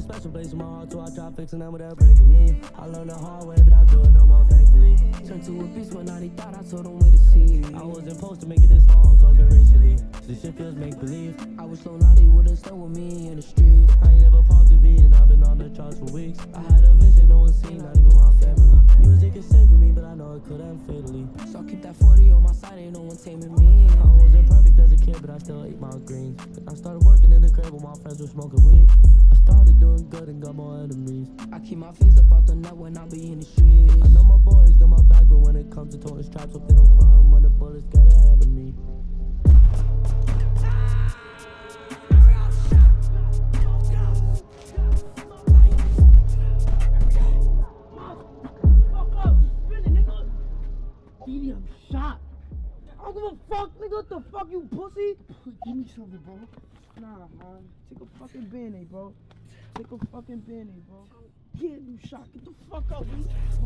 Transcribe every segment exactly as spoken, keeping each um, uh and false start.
a special place in my heart, so I try fixing them without breaking me. I learned the hard way, but I do it no more, thankfully. Turned to a beast when I thought I told them where to see. I wasn't supposed to make it this far, I'm talking recently. This shit feels make-believe. I wish so naughty would've stuck with me in the streets. I ain't never parked a V and I've been on the charts for weeks. I had a vision no one seen, not even my family. Music is saving me, but I know it could end fatally. So I keep that forty on my side, ain't no one taming me. I wasn't perfect as a kid, but I still ate my greens. I started working in the crib while my friends were smoking weed. I started doing good and got more enemies. I keep my face up out the net when I be in the streets. I know my boys got my back, but when it comes to toting straps, hope they don't run when the bullets get ahead of me. I'm shot. I don't give a fuck, nigga. What the fuck, you pussy? Give me something, bro. Nah, man. Take a fucking band-aid, bro. Take a fucking band-aid, bro. Yeah, you shot. Get the fuck out, man.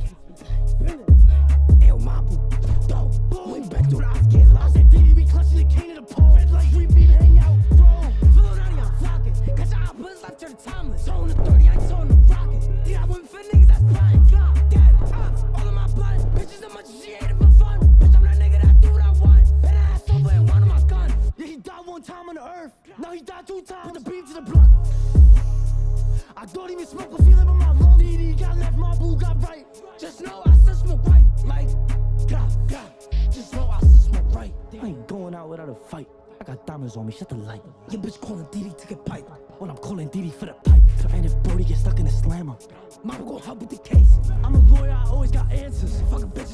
Yo, Mabu, go. Went back to the house, get lost. That D, we clutching the king of the pole. Red light, we beam, hang out, bro. Fill out on your flocking. Cause I put life to the timeless. Tone the thirty, I ain't tone the rocket. Yeah, I went for niggas that's blind. God, dead, uh, all of my blood. Bitches as much as she hated for fun. Bitch, I'm that nigga that do what I want. Better ass over and one of my guns. Yeah, he died one time on the earth. Now he died two times. Put the beam to the blunt. I don't even smoke a feeling in my lungs. D D got left, Mabu got right. Just know I still smoke right. Like, God, God. Just know I still smoke right. I ain't going out without a fight. I got diamonds on me, shut the light. Your bitch calling D D to get pipe. When I'm calling D D for the pipe. And if Brody gets stuck in the slammer, Mama gon' help with the case. I'm a lawyer, I always got answers. Fuck a bitch.